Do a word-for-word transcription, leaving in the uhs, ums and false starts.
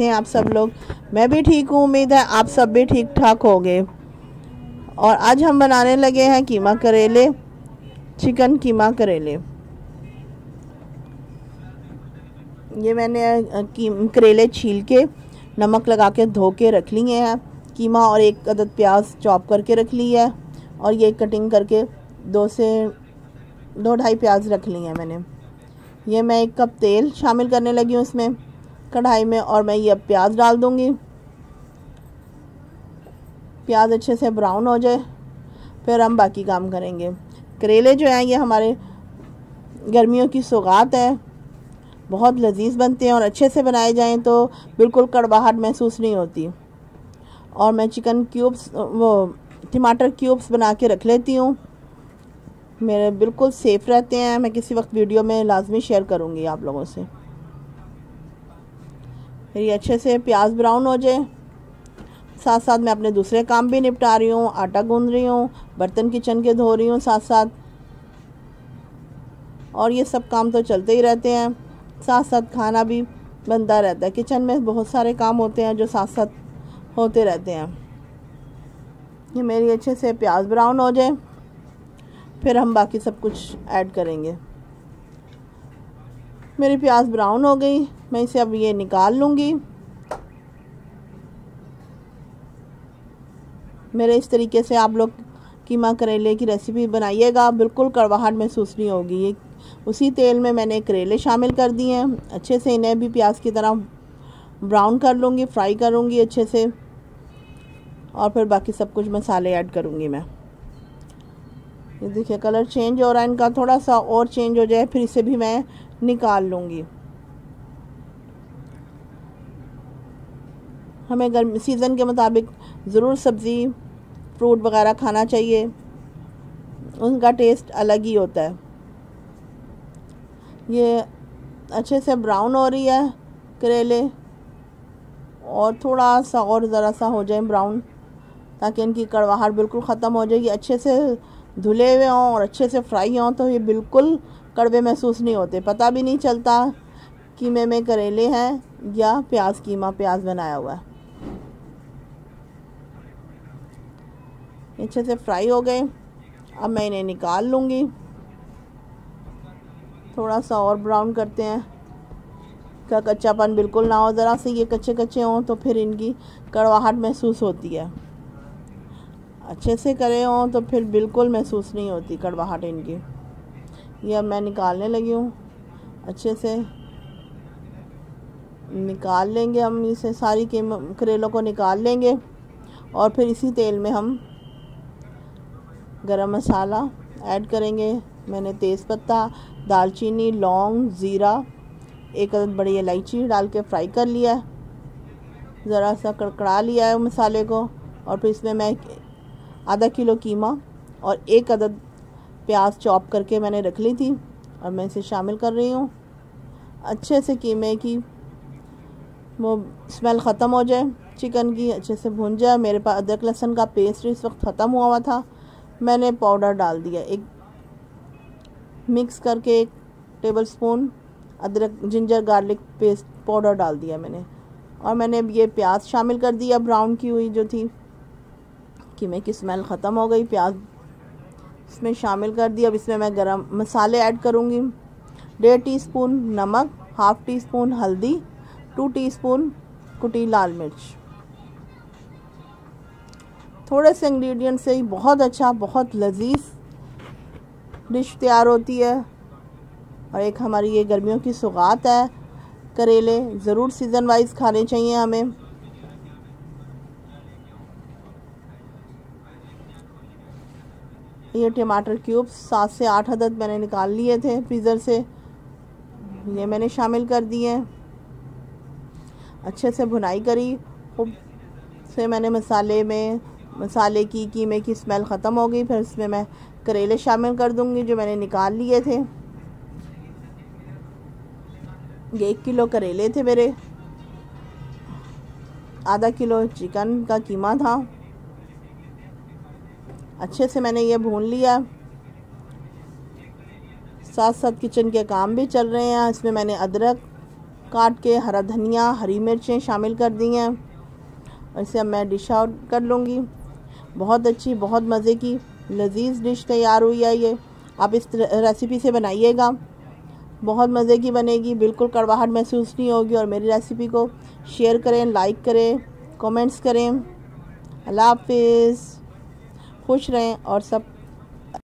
कैसे हैं आप सब लोग? मैं भी ठीक हूँ, उम्मीद है आप सब भी ठीक ठाक होंगे। और आज हम बनाने लगे हैं कीमा करेले, चिकन कीमा करेले। ये मैंने करेले छील के नमक लगा के धो के रख लिए हैं। कीमा और एक अदद प्याज चॉप करके रख ली है, और ये कटिंग करके दो से दो ढाई प्याज रख ली हैं मैंने। ये मैं एक कप तेल शामिल करने लगी हूँ इसमें कढ़ाई में, और मैं ये अब प्याज डाल दूँगी। प्याज अच्छे से ब्राउन हो जाए फिर हम बाकी काम करेंगे। करेले जो हैं ये हमारे गर्मियों की सौगात है, बहुत लजीज बनते हैं और अच्छे से बनाए जाएं तो बिल्कुल कड़वाहट महसूस नहीं होती। और मैं चिकन क्यूब्स वो टमाटर क्यूब्स बना के रख लेती हूँ, मेरे बिल्कुल सेफ़ रहते हैं। मैं किसी वक्त वीडियो में लाजमी शेयर करूँगी आप लोगों से। फिर ये अच्छे से प्याज ब्राउन हो जाए, साथ साथ मैं अपने दूसरे काम भी निपटा रही हूँ। आटा गूंद रही हूँ, बर्तन किचन के धो रही हूँ साथ साथ, और ये सब काम तो चलते ही रहते हैं। साथ साथ खाना भी बनता रहता है। किचन में बहुत सारे काम होते हैं जो साथ साथ होते रहते हैं। ये मेरी अच्छे से प्याज ब्राउन हो जाए फिर हम बाकी सब कुछ ऐड करेंगे। मेरी प्याज ब्राउन हो गई, मैं इसे अब ये निकाल लूँगी। मेरे इस तरीके से आप लोग कीमा करेले की रेसिपी बनाइएगा, बिल्कुल कड़वाहट महसूस नहीं होगी। ये उसी तेल में मैंने करेले शामिल कर दिए हैं। अच्छे से इन्हें भी प्याज की तरह ब्राउन कर लूँगी, फ्राई करूँगी अच्छे से, और फिर बाकी सब कुछ मसाले ऐड करूँगी मैं। ये देखिए कलर चेंज हो रहा है इनका, थोड़ा सा और चेंज हो जाए फिर इसे भी मैं निकाल लूँगी। हमें गर्मी सीज़न के मुताबिक ज़रूर सब्ज़ी फ्रूट वगैरह खाना चाहिए, उनका टेस्ट अलग ही होता है। ये अच्छे से ब्राउन हो रही है करेले, और थोड़ा सा और ज़रा सा हो जाए ब्राउन ताकि इनकी कड़वाहट बिल्कुल ख़त्म हो जाएगी। अच्छे से धुले हुए हों और अच्छे से फ्राई हों तो ये बिल्कुल कड़वे महसूस नहीं होते, पता भी नहीं चलता कीमे में करेले हैं या प्याज कीमा प्याज बनाया हुआ है। अच्छे से फ्राई हो गए, अब मैं इन्हें निकाल लूँगी। थोड़ा सा और ब्राउन करते हैं, का कच्चापन बिल्कुल ना हो, ज़रा से ये कच्चे कच्चे हों तो फिर इनकी कड़वाहट महसूस होती है। अच्छे से करे हों तो फिर बिल्कुल महसूस नहीं होती कड़वाहट इनकी। ये अब मैं निकालने लगी हूँ, अच्छे से निकाल लेंगे हम इसे, सारी करेलों को निकाल लेंगे। और फिर इसी तेल में हम गरम मसाला ऐड करेंगे। मैंने तेज़पत्ता, दालचीनी, लौंग, ज़ीरा, एक अदद बड़ी इलायची डाल के फ्राई कर लिया है, ज़रा सा कड़कड़ा लिया है मसाले को। और फिर इसमें मैं आधा किलो कीमा और एक अदद प्याज चॉप करके मैंने रख ली थी, और मैं इसे शामिल कर रही हूँ। अच्छे से कीमे की वो स्मेल ख़त्म हो जाए, चिकन की अच्छे से भून जाए। मेरे पास अदरक लहसुन का पेस्ट इस वक्त ख़त्म हुआ हुआ था, मैंने पाउडर डाल दिया एक मिक्स करके, एक टेबल स्पून अदरक जिंजर गार्लिक पेस्ट पाउडर डाल दिया मैंने। और मैंने अब ये प्याज शामिल कर दिया ब्राउन की हुई जो थी, कीमे की स्मेल ख़त्म हो गई। प्याज इसमें शामिल कर दिया। अब इसमें मैं गरम मसाले ऐड करूँगी। डेढ़ टीस्पून नमक, हाफ़ टी स्पून हल्दी, टू टीस्पून कुटी लाल मिर्च। थोड़े से इंग्रेडिएंट से ही बहुत अच्छा, बहुत लजीज डिश तैयार होती है। और एक हमारी ये गर्मियों की सौगात है, करेले ज़रूर सीज़न वाइज खाने चाहिए हमें। ये टमाटर क्यूब्स सात से आठ अदद मैंने निकाल लिए थे फ्रीज़र से, ये मैंने शामिल कर दिए। अच्छे से भुनाई करी खूब से मैंने मसाले में, मसाले की कीमे की स्मेल ख़त्म हो गई। फिर इसमें मैं करेले शामिल कर दूंगी जो मैंने निकाल लिए थे। ये एक किलो करेले थे मेरे, आधा किलो चिकन का कीमा था। अच्छे से मैंने ये भून लिया। साथ साथ किचन के काम भी चल रहे हैं। इसमें मैंने अदरक काट के हरा धनिया, हरी मिर्चें शामिल कर दी हैं। इसे अब मैं डिश आउट कर लूँगी। बहुत अच्छी, बहुत मज़े की लजीज डिश तैयार हुई है ये। आप इस रेसिपी से बनाइएगा, बहुत मज़े की बनेगी, बिल्कुल कड़वाहट महसूस नहीं होगी। और मेरी रेसिपी को शेयर करें, लाइक करें, कमेंट्स करें। अल्लाह हाफिज़। खुश रहें और सब